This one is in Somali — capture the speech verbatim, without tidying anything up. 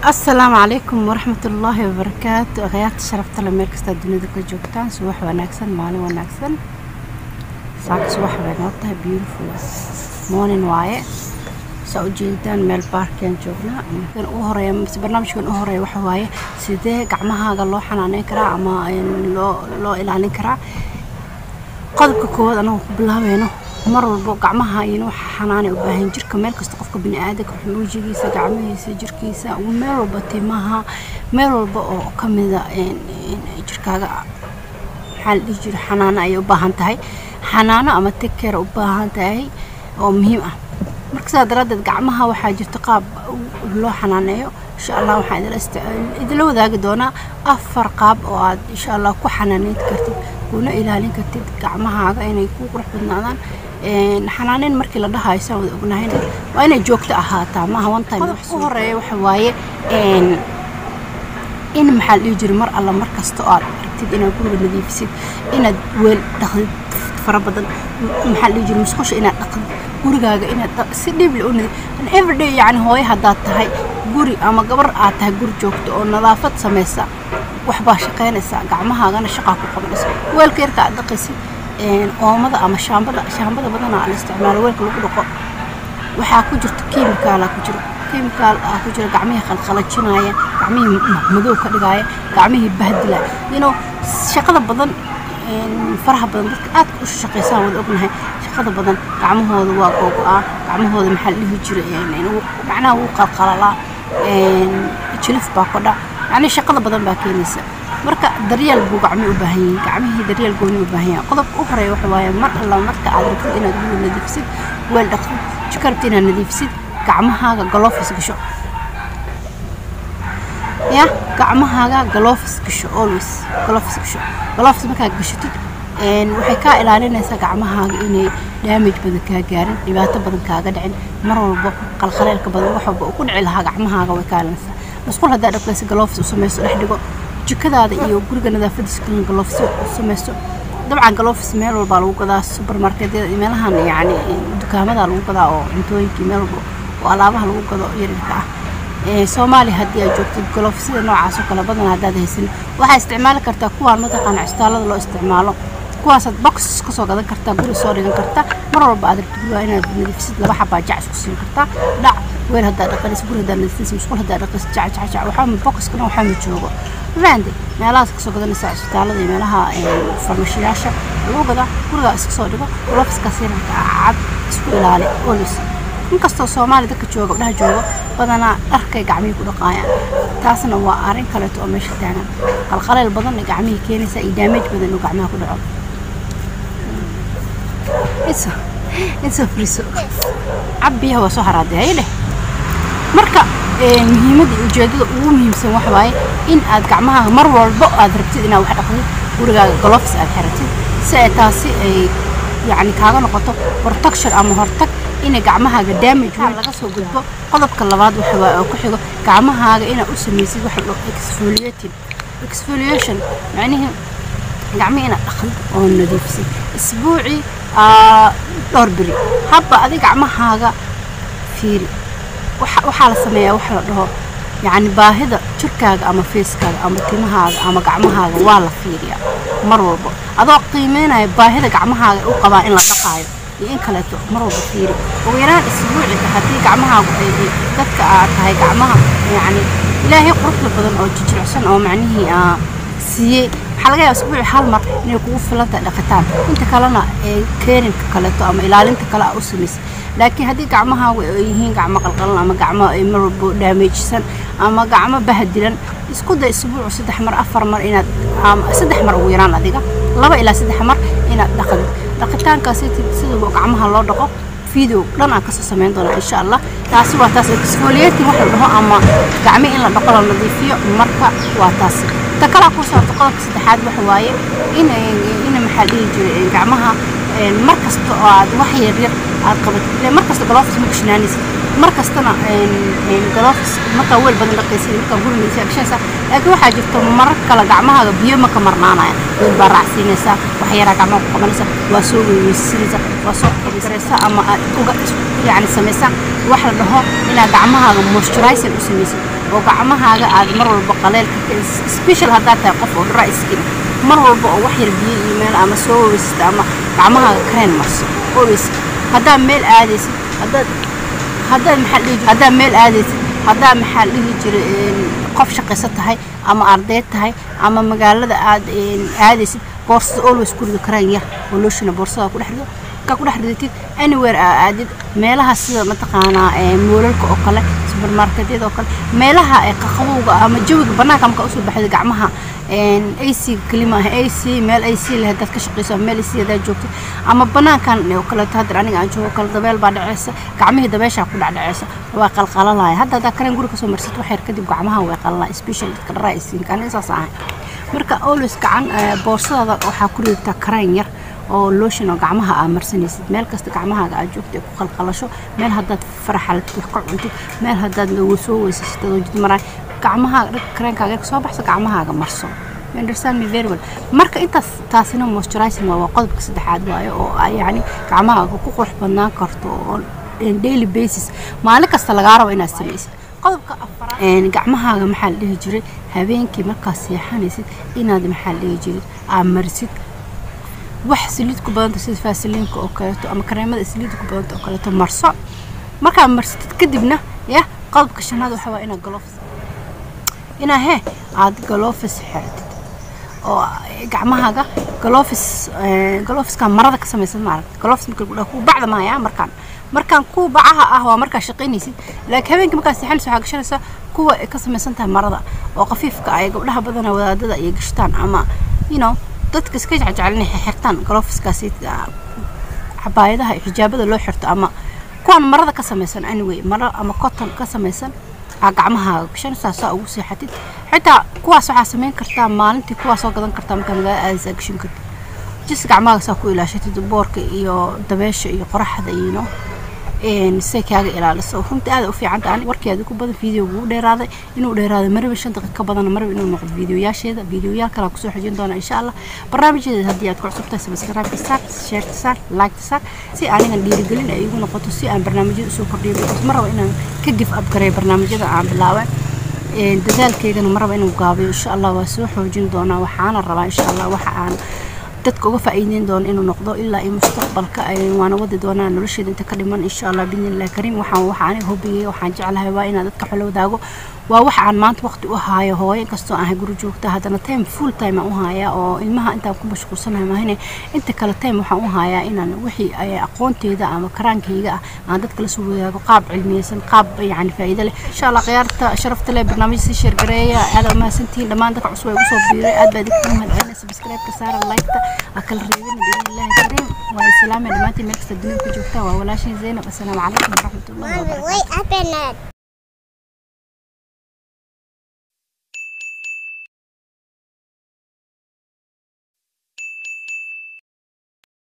السلام عليكم ورحمة الله وبركاته. غيرت شرفت لما كست الدنيا ذيك جوكتان صباح وناكسن مالي وناكسن ساعة صباح بنوتها beautiful morning واي سأجيدان ميل باركين جوكنا كان أهري بس برنامج كان أهري وحواي سيده قعمها قال له حنا نكرا أما لو لو إلى نكرا قلبك كود أنا قبلها بينه مرة قعمها ينو حناني وباهين جرك ميل كستقفك بني آدك وحلوجيسا قعميسا جركيسا وميل بتيمها ميل بقى كمذا إن جركاga حال يجري حنانة أي وباهن تهاي حنانة أما تكر وباهن تهاي ومهم مركز درادة قعمها وحاجة تقاب لو حنانيو إن شاء الله وحاجة الاست إذا لو ذاك دونا أفر قاب وعاد إن شاء الله كو حنانين تكرتي كونا إلى لين كرتي قعمها هذا إنه يكون قرح بدنادان حنانين مركي لدها يسوي ابنهين وأنا جوكت أهاتا ما هو أنت محصور وحواية إن إن محل يجري مرة الله مركز تقال رتيد إنه يكون بالذي في سيد إن ويل دخل فربضن محل يجري مسخش إن دخل gurigaaga inaad si dhib leh oo every day yani hooyo hadaad tahay guri ama gabar aad tahay guri joogto oo nadaafad sameeysa wax baa shaqeynaysa gacmahaagana shaqo ku qabanaysa weelka yarka aad dhaqaysid een oomada ama shaambada shaambada badan aan isticmaalo weelka lagu dhaqo waxa ku jirta kiimikaal ku jira kiimikaal ku jira gacmaha qalqalajinaya gacmaha madow ka dhigaya gacmaha bahdila you know shaqada badan faraha badan dadka aad u shaqeeysan wada ognahay shaqada badan gacmahooda waa googo'a gacmahooda maxaa la jiray inuu macnaha uu qalqalala een jilif baa ku dhac yani shaqada badan baa keenaysa marka daryeel buu gacmo u baahan yahay gacmihii daryeel gooni u baahan yahay qodob u horeeyo waxa waaye mar alla marka aad rabto inaad guriga nadiifisid weel dhaqid jikarta inaad nadiifisid gacmahaaga gloves gasho ya gacmahaaga gloves gasho always gloves gasho gloves marka gashatid een waxay ka ilaalinaysaa gacmahaaga inay damage badan ka gaarin dhibaato badan kaaga dhicin mar walba qalqaleelka badan wax walba ku dhici lahaa gacmahaaga way ka ilaalinaysaa masquul hadaa dhaqaysa gloves u sameeyso dhex dhigo jikadaada iyo guriga nadaafadiisa kan gloves u sameeyso dabcan gloves meel walba lagu gadaa supermarketyada meelahan yani dukaamada lagu gadaa oo cuntooyinka meel walba oo alaabaha lagu gado yaryarka ah ee Soomaali hadii aad joogtid gloves sida noocaas oo kala badan hadaad haysan waxa isticmaali kartaa kuwa mataqaan cishtaalada loo isticmaalo kuwaas box ka soo gadan kartaa guri soo dhigan kartaa mar walba aad rabto inaad nadiifisid laba xabba jac isku siin kartaa dhac weel hadaa dhaqanis guri hadaa nadiifisid musqul hadaa dhaqanis jac jac jac waxa box kana waxa ma joogo randi meelahaas ka soo gadanaysa cishtaalada iyo meelaha farmashiyaasha lagu gada guriga iska soo dhigo gloves ka siin cad isku ilaali always inkastoo Soomaali dadka jooga dhaha joogo badana dharkay gacmihi ku dhaqaayaan taasna waa arin kale oo meesha taagan qalqaleel badan ee gacmihi keenaysa iyo damage badan oo gacmaha ku dhaco isa isa friso abbiya waa soo haraadey leh marka ee muhiimada ujeedada ugu muhiimsan waxa waaye in aad gacmaha mar walba aad rabtid inaad wax dhaqdo gurigaaga gloves aad xiratid si ay taasi ay يعني كاغا نقطه protection ama hortag in gacmahaaga damage laga soo gudbo qodobka labaad waxa waa ku xigo gacmahaaga ina u sameeysid wax loo exfoliating exfoliation macnaheedu gacmaha ina dhaqid oo nadiifsid isbuuci ah dhowr bari haba adiga gacmahaaga fiiri waxa waxa la sameeyaa waxa la dhaho يعني باهدا jirkaaga ama feeskaaga ama timahaaga ama gacmahaaga waa la fiiriyaa mar walba adoo qiimeynaya baahida gacmahaaga u qabaa in la dhaqaayo iyo in kale to mar walba fiiri ugu yaraan isbuuci hadii gacmahaaga ay dadka aad tahay gacmaha yani ilaahay qurux badan oo jijircsan oo macnaheedu ah siiyay waxa laga yaabaa isbuuci hal mar inay kugu filanta dhaqataan inta kalena ee keeninka kale to ama ilaalinta kale u sameeyay laakiin hadii gacmahaagu ay yihiin gacmo qalqalan ama gacmo ay mar walba damage-san ama gacmo bahdilan isku day isbuuc saddex mar afar mar inaad saddex mar ugu yaraan adiga laba ilaa saddex mar inaad dhaqdo dhaqitaankaas sida gacmaha loo dhaqo video dhan aan ka soo sameyn doona insha Allah taasi waa taas exfoliating waxa la dhaho ama gacmo in la dhaqo la nadiifiyo marka waa taas ta kala ku soo qodobka saddexaad waxa waaye in in maxaa dhihi jiray gacmaha markasta oo aad wax yar yar aad qabato markasta gloves ma kushinaanaysid markastana een gloves marka weel badan dhaqaysid marka gurmaysa gashaysa laakiin waxa jirto marar kala gacmahaaga biyo ma ka marnaanaya weel baa raacsinaysa wax yara gacmaha ku qabanaysa waa soo weeyaysiinaysa waa soo qabanaysa ama uga yani samaysa wax la dhaho ina gacmahaaga moisturizing u samaysid oo gacmahaaga aad mar walba qaleelka special hadaa tahay qof oo dry skin mar walba oo wax yar biyo iyo meel ama soo weeysta ama gacmahaaga cream marso always hadaa meel aadaysid hadaa hadaa maxal hadaa meel aadaysid hadaa maxal dhihi jiray qof shaqaysa tahay ama arday tahay ama magaalada aad aadaysid boorsada always ku dhig cream yar oo lotion boorsada ku dhaxdo ka ku dhaxditid anywhere aadid meelaha sida mataqaana ee moolalka oo kale supermarketyada oo kale meelaha ay qaqabowga ama jawiga banaanka marka u soo baxay gacmaha een A C kalima A C meel A C leh dadka shaqeyso meel A C da joogto ama banaankan oo kale taadar aniga aan joogo kala dabeel baa dhacaysa gacmihii dabeesha ku dhacaysa waa qalqalalay hadda da karen guriga soo marsid wax yar kadib gacmaha way qalalay special dadka dry skin kan isaas ah marka always gacan boorsada waxa ku ridaa kareen yar oo lotion oo gacmaha aad marsanaysid meel kasta gacmahaaga aad joogto ku qalqalasho meel hadaad faraxalad wax ka cunto meel hadaad lagu soo weysaysto jid maray gacmaha kareenkaaga soo baxso gacmahaaga marso understand me very well marka intaas taasina moisturizing waa qodobka saddexaad waayo oo yani gacmahaaga ku qurux badnaan karto on daily basis maalin kasta laga rabo inaad samaysid qodobka afraad een gacmahaaga maxaa la dhihi jiray habeenkii marka seexanaysid inaad maxaa la dhihi jiray aad marsid wax saliid ku badan sida faasiliinka oo kale ama kareemada saliid ku badan oo kale marso marka marsid kadibna ya qodobka shanaad waxa waa ina gloves ina he aad gloves xirtid oo gacmahaaga gloves gloves ka marada ka samaysan ma aragtid gloves marka ku bacda ma ya markaan markaan ku bacaha ah waa marka shaqeynaysid laakiin habeenkii marka seexanayso waxa gashanaysa kuwa ka samaysan tahay marada oo qafiifka ay gabdhaha badan wadaadada ay gashtaan ama you know dadka iska jecel xirtaan gloveskaasi xabaayadaha xijaabada loo xirto ama kuwan marada ka samaysan anyway mara ama cotton ka samaysan gacmaha gashan saasa ugu seexatid xitaa kuwaas waxa sameyn kartaa maalintii kuwaas oo gadan kartaa marka magaalada aad gashan kartid jis gacmaha saa ku ilaashatid boorka iyo dabeesha iyo qoraxda iyo een seekaaga ilaaliso runtii aad u fiican tahay warkeedu ku badan video ugu dheeraaday inuu dheeraado marba shan daqiiqo ka badan marba inuu noqdo videoyaasheeda videoyaal kala ku soo xajin doona insha Allah barnaamijyada haddii aad ku cusubtahay subscribe ka saar share ka saar like ka saar si aniga dhiirigelin ay igu noqoto si aan barnaamijyada soo kordhiyo because mar rabo inaan ka give up gareeyo barnaamijyada aan bilaabay een dadaalkeygana mar rabo inuu gaabiyo insha Allah waa soo xoojin doona waxaana rabaa insha Allah waxa aan dadka uga faa'iideyn doon inuu noqdo ilaa ay mustaqbalka ay waana wadi doonaan nolosheeda inta ka dhiman insha Allah biidnillah karim waxaan waxaan hobiyay waxaan jecelahay waa inaad dadka xolo wadaago waa wax aan maanta waqti u haayo hooyo kastoo aan guri joogta hadana time full time u haaya oo ilmaha inta ku mashquulsanahay maahine inta kale time waxaan u haayaa inaan wixii ay aqoonteeda ama karaankeyga aan dadka la soo wadaago qaab cilmiyeysan qaab yani faa'iido leh insha Allah qiyaarta sharafta leh barnaamij si share gareeya aad ma santiin dhamaan dadka cusub ay ugu soo biiray aad baad idinku mahadcelin subscribe ka saar like ta akal reebin biidnillah karim wa salaam dhamaantii meel kasta dunida ku joogta waa walaashin Zainab assalaamu calaykum wa rahmatullahi wa barakatuh